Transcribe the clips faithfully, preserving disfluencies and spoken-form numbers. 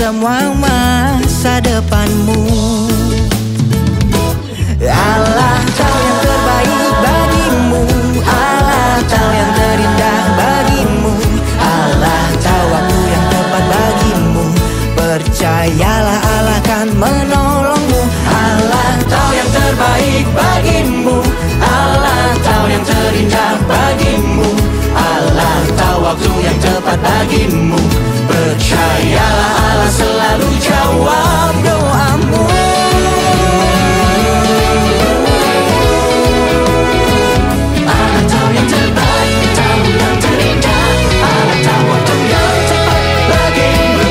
semua masa depanmu. Allah tahu yang terbaik bagimu, Allah tahu yang terindah bagimu, Allah tahu waktu yang tepat bagimu. Percayalah Allah akan menolongmu. Allah tahu yang terbaik bagimu, Allah tahu yang terindah bagimu, Allah tahu waktu yang tepat bagimu. Percayalah Allah selalu jawab doamu. Allah tahu yang terbaik, tahu yang terindah, Allah tahu waktu yang tepat bagimu.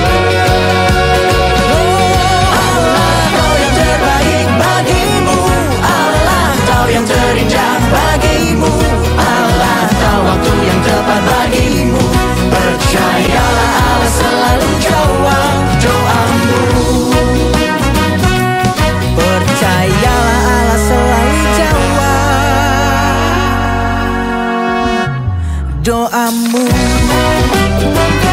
Allah tahu yang terbaik bagimu, Allah tahu yang terindah bagimu, Allah tahu waktu yang tepat bagimu. Percayalah Allah selalu jawab doamu. Percayalah Allah selalu jawab doamu.